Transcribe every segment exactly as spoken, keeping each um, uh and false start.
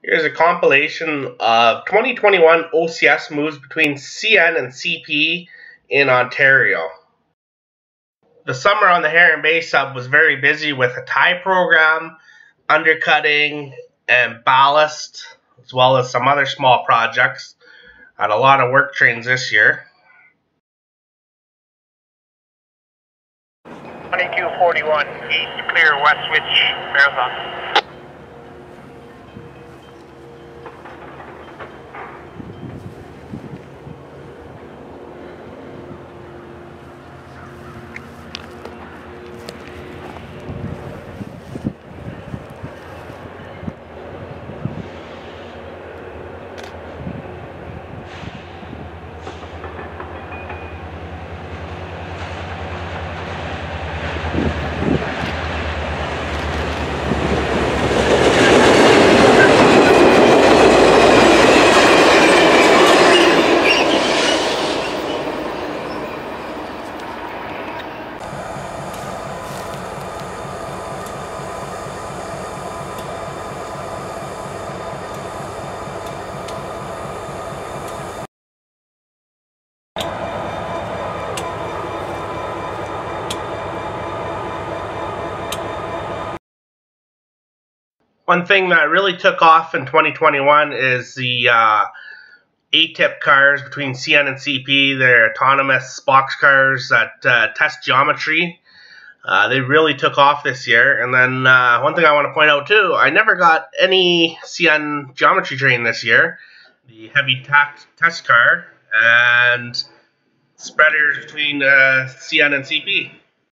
Here's a compilation of twenty twenty-one O C S moves between C N and C P in Ontario. The summer on the Heron Bay sub was very busy with a tie program, undercutting, and ballast, as well as some other small projects. Had a lot of work trains this year. twenty-two forty-one, east clear, west switch, marathon. One thing that really took off in twenty twenty-one is the uh, A-tip cars between C N and C P. They're autonomous box cars that uh, test geometry. Uh, they really took off this year. And then uh, one thing I want to point out too, I never got any C N geometry train this year. The heavy test car and spreaders between uh, C N and C P.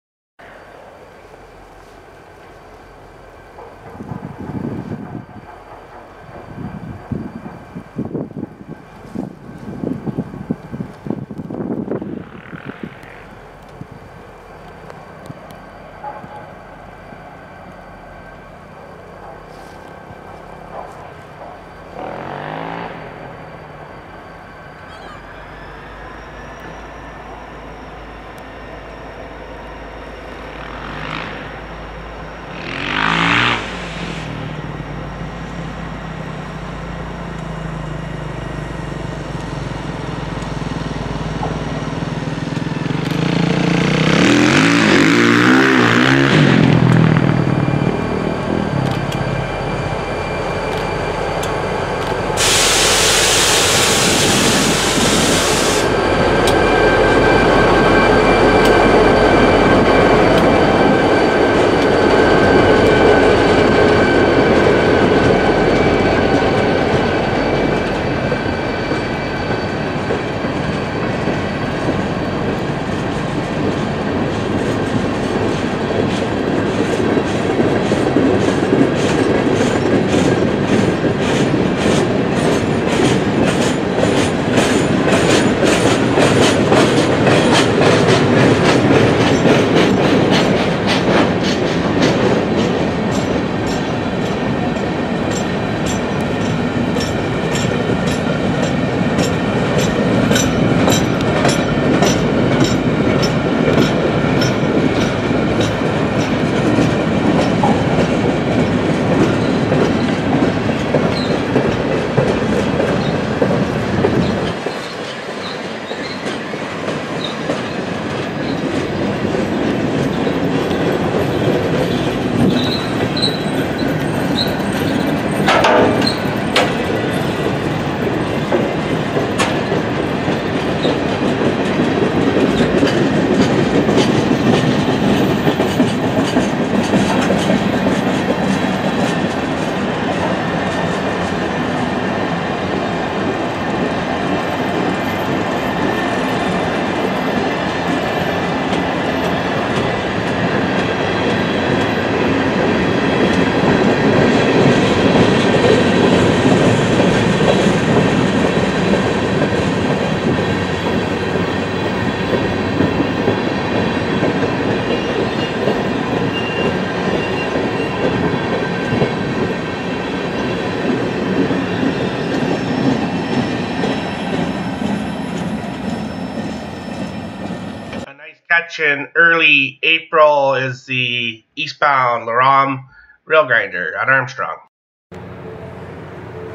Catch in early April is the eastbound Laram rail grinder at Armstrong.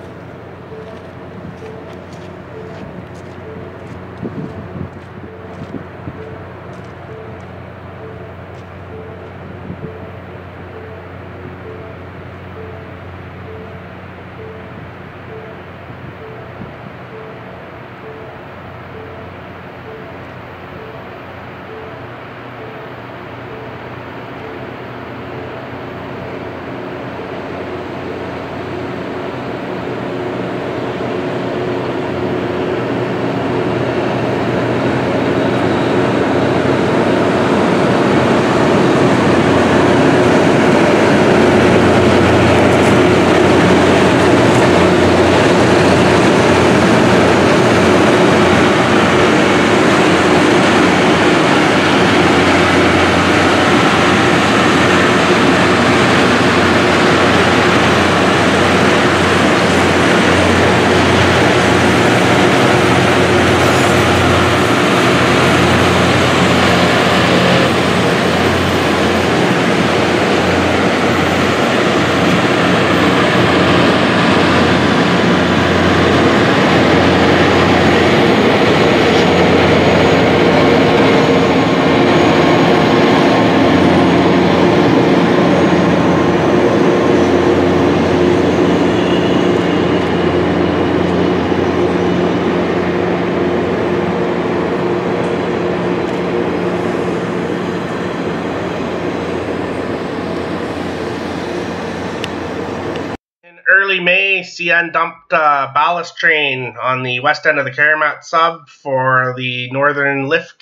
Early May, C N dumped a ballast train on the west end of the Karamat sub for the northern lift.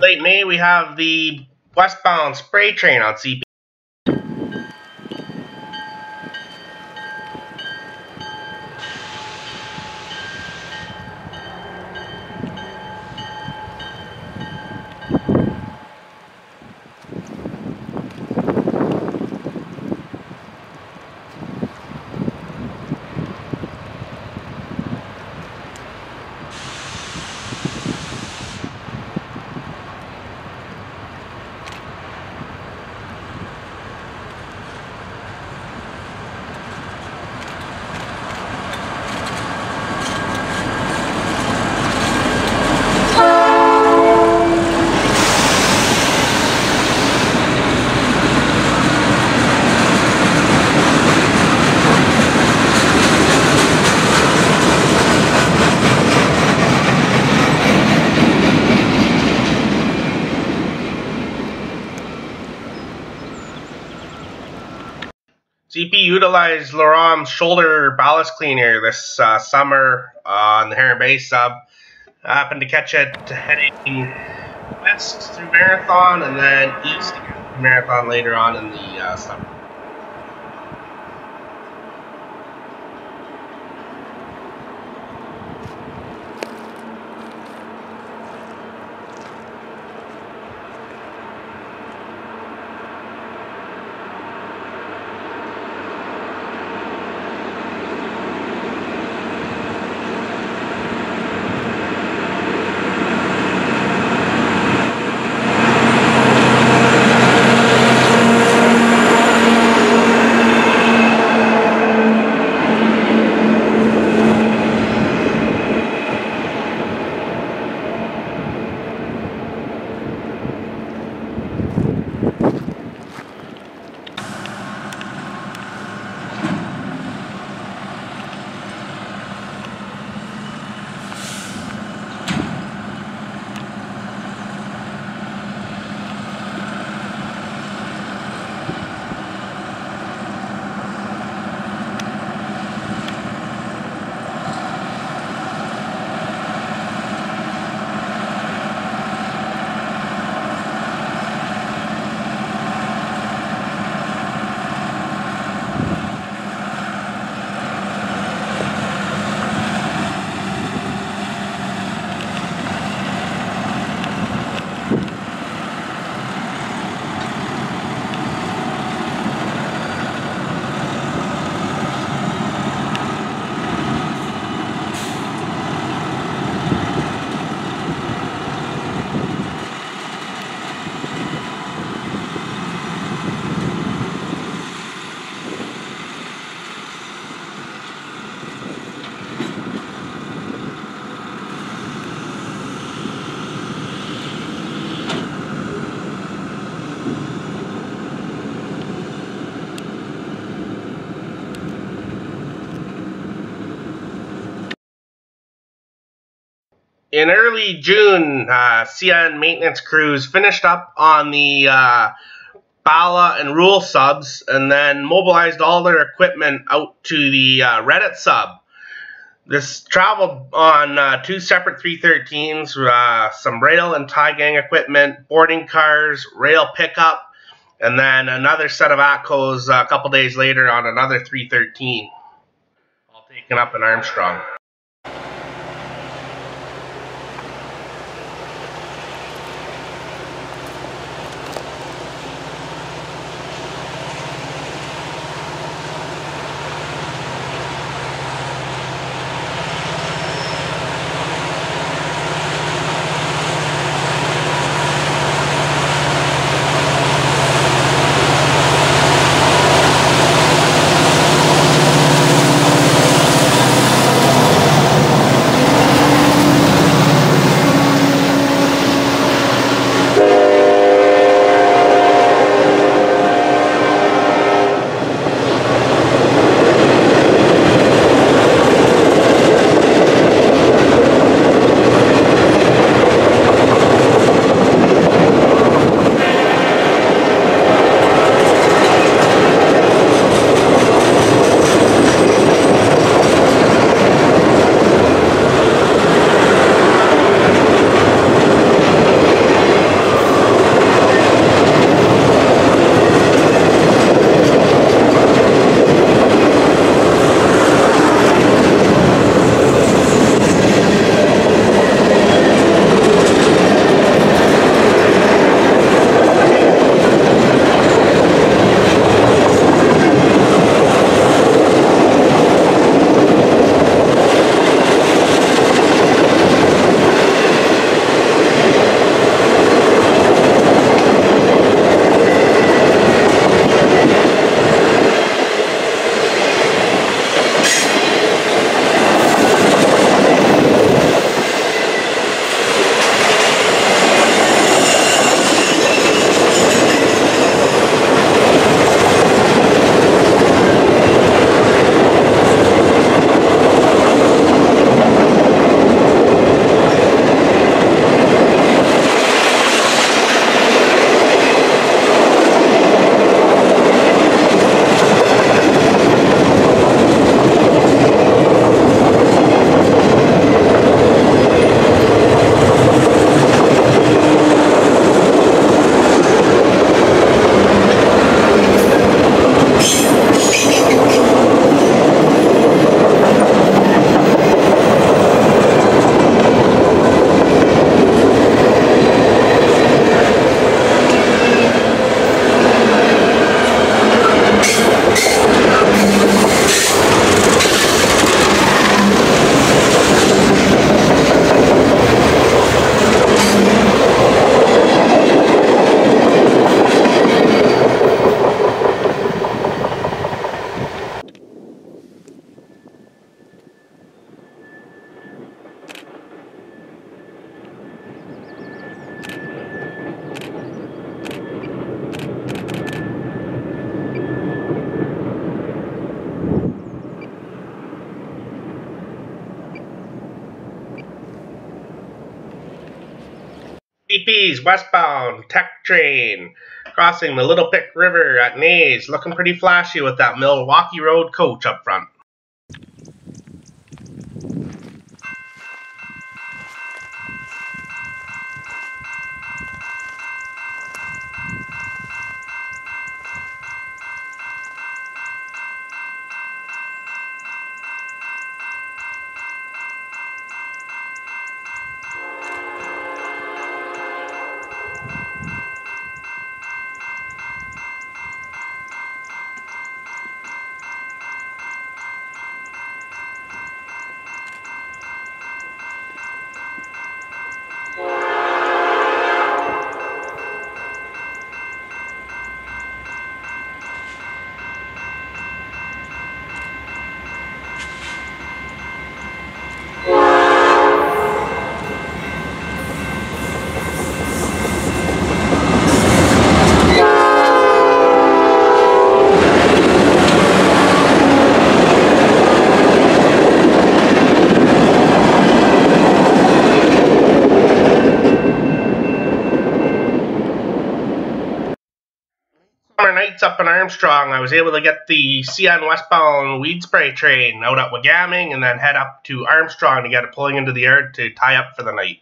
late May, we have the westbound spray train on C P. C P utilized Laurent's shoulder ballast cleaner this uh, summer uh, on the Heron Bay sub. I happened to catch it heading west through Marathon and then east again through Marathon later on in the uh, summer. In early June, uh, C N maintenance crews finished up on the uh, Bala and Rule subs and then mobilized all their equipment out to the uh, Reddit sub. This traveled on uh, two separate three thirteens, uh, some rail and tie gang equipment, boarding cars, rail pickup, and then another set of ATCOs uh, a couple days later on another three thirteen, all taken up in Armstrong. P's westbound tech train crossing the Little Pick River at Nays, looking pretty flashy with that Milwaukee Road coach up front. Summer nights up in Armstrong, I was able to get the C N westbound weed spray train out at Wagaming and then head up to Armstrong to get it pulling into the yard to tie up for the night.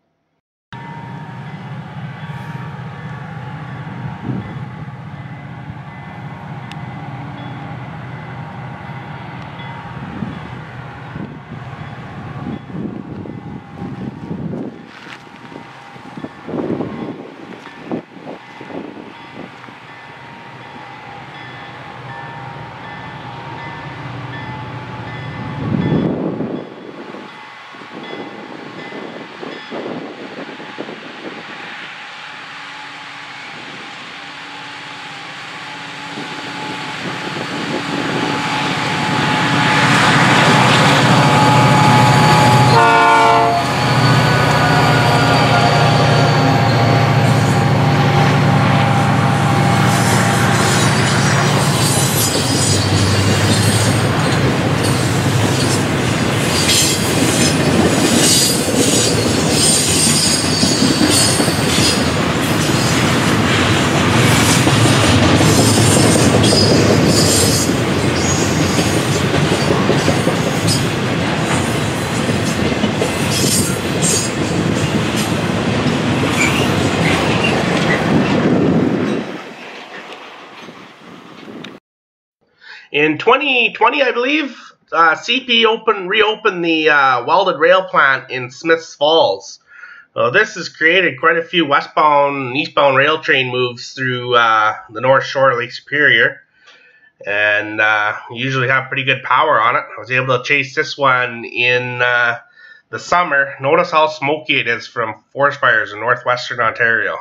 In twenty twenty, I believe, uh, C P opened, reopened the uh, welded rail plant in Smiths Falls. Uh, this has created quite a few westbound and eastbound rail train moves through uh, the North Shore of Lake Superior. And uh, usually have pretty good power on it. I was able to chase this one in uh, the summer. Notice how smoky it is from forest fires in northwestern Ontario.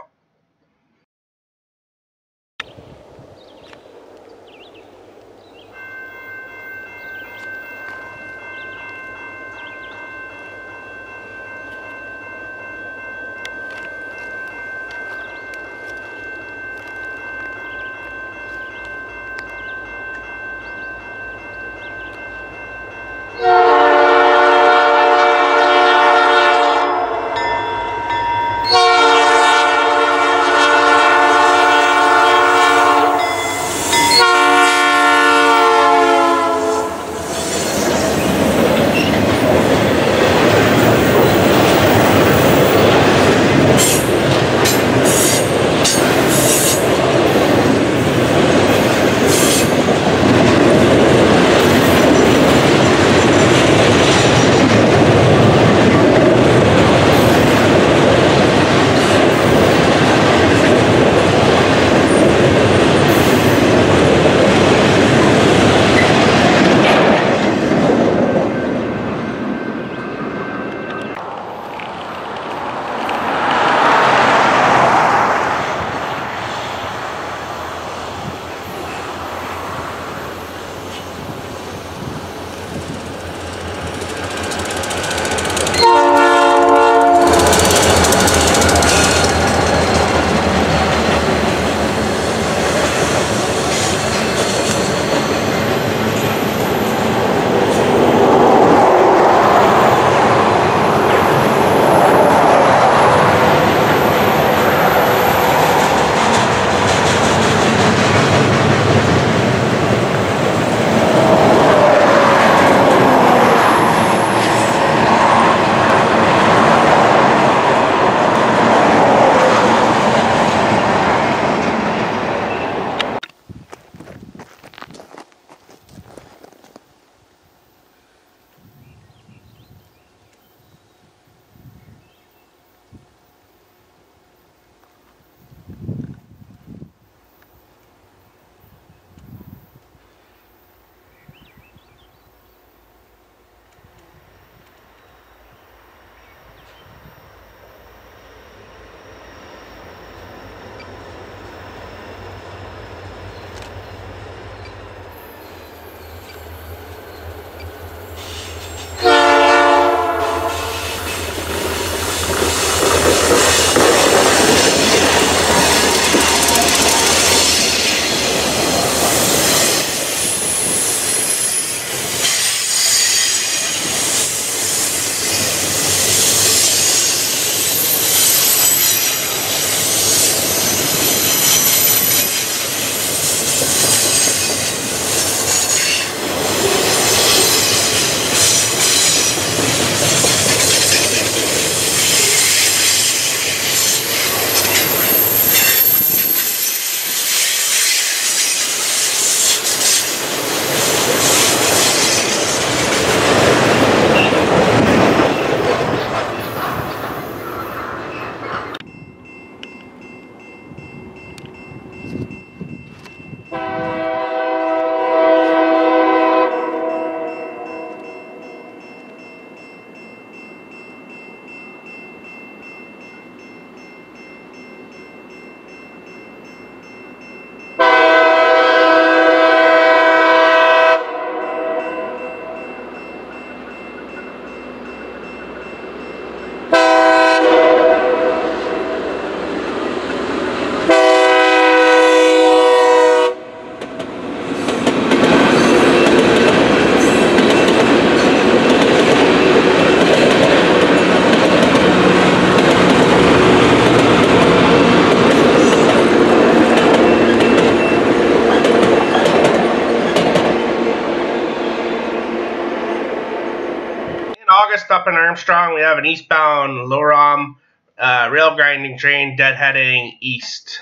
up in Armstrong, we have an eastbound low-rom uh, rail grinding train deadheading east.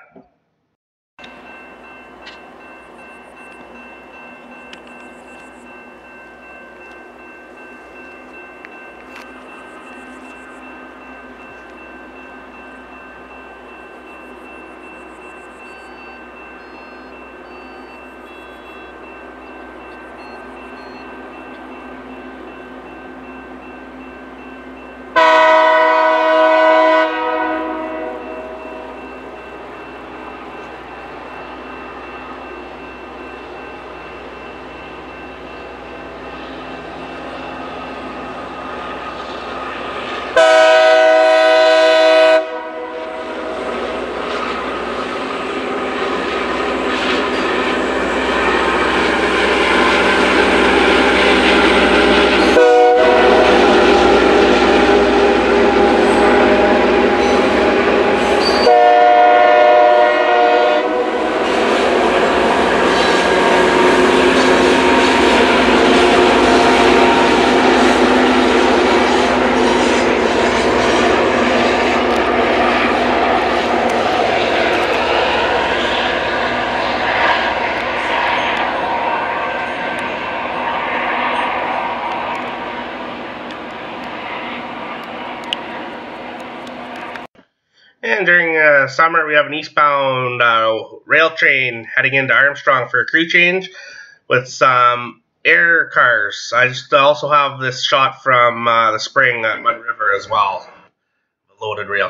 And during uh, summer, we have an eastbound uh, rail train heading into Armstrong for a crew change with some air cars. I just also have this shot from uh, the spring at Mud River as well, the loaded rail.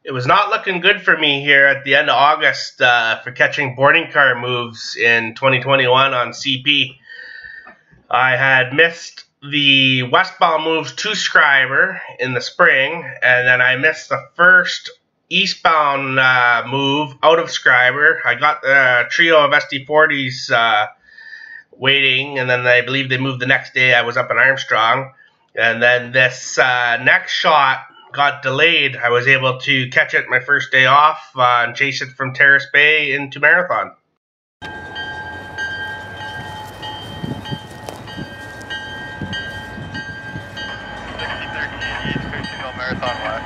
It was not looking good for me here at the end of August uh, for catching boarding car moves in twenty twenty-one on C P. I had missed the westbound moves to Schreiber in the spring, and then I missed the first eastbound uh, move out of Schreiber. I got the trio of S D forties uh, waiting, and then I believe they moved the next day. I was up in Armstrong, and then this uh, next shot got delayed. I was able to catch it my first day off uh, and chase it from Terrace Bay into Marathon. sixty thirteen East Coastal Marathon West.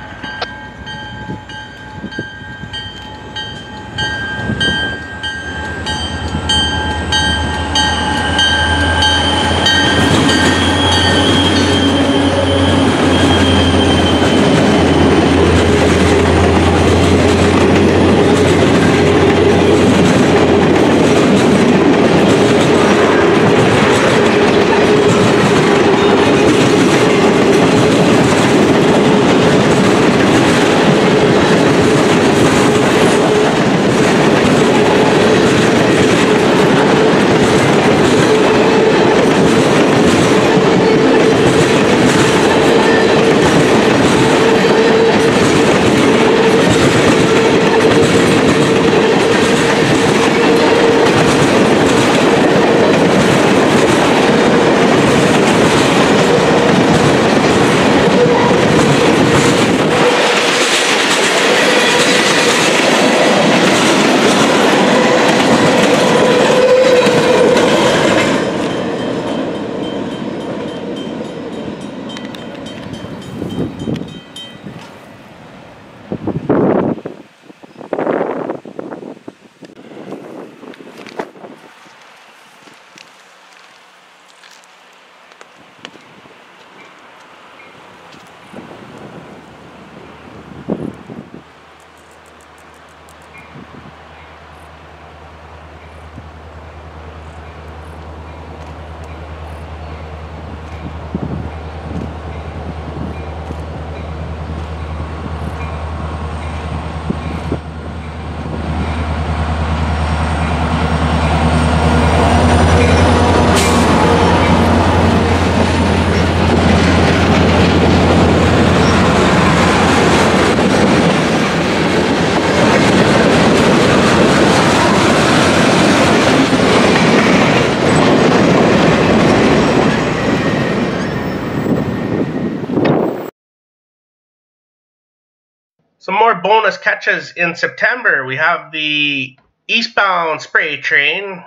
Some more bonus catches in September. We have the eastbound spray train,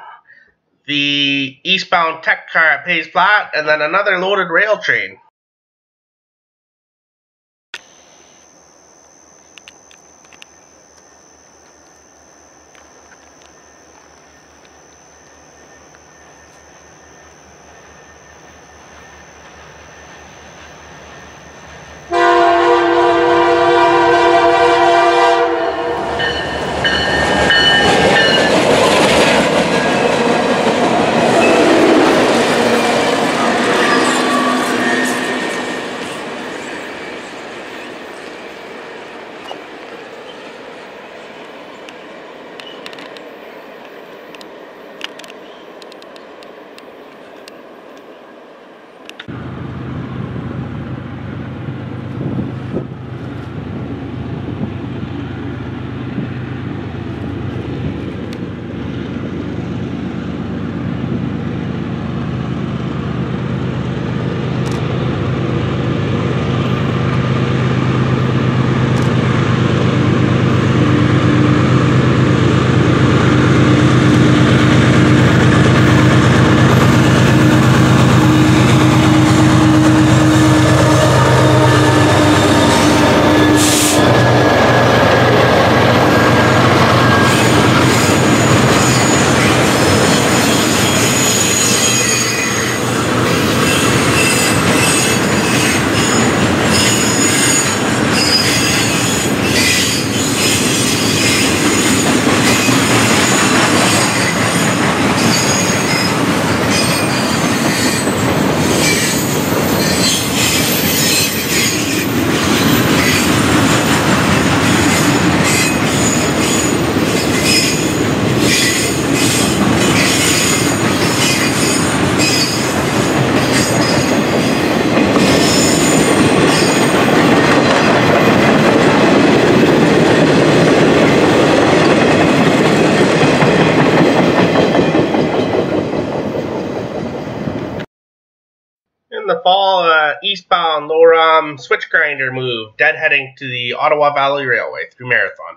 the eastbound tech car at Pays Flat, and then another loaded rail train. uh, eastbound low-ram switch grinder move, deadheading to the Ottawa Valley Railway through Marathon.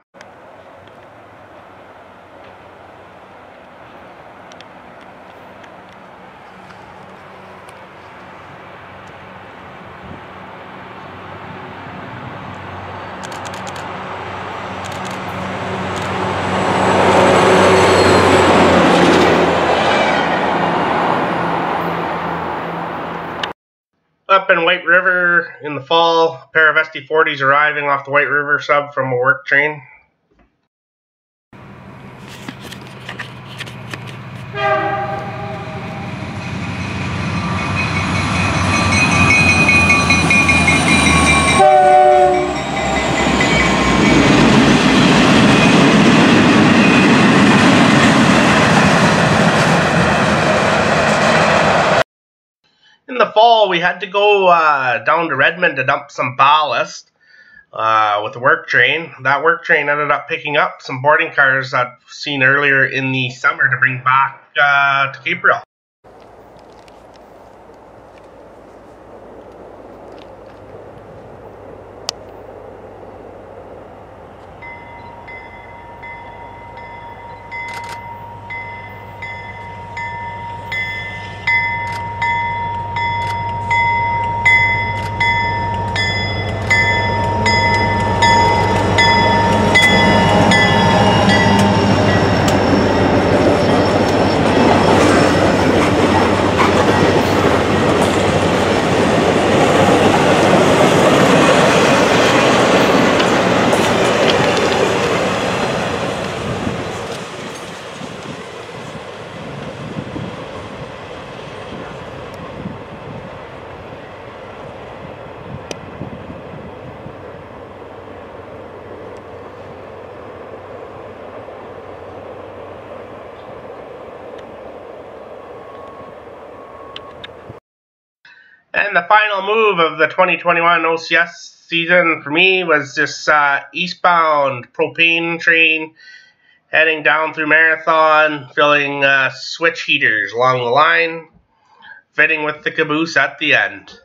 Up in White River in the fall, a pair of S D forties arriving off the White River sub from a work train. In the fall, we had to go uh, down to Redmond to dump some ballast uh, with the work train. That work train ended up picking up some boarding cars that I've seen earlier in the summer to bring back uh, to Gabriel. And the final move of the twenty twenty-one O C S season for me was this uh, eastbound propane train heading down through Marathon, filling uh, switch heaters along the line, fitting with the caboose at the end.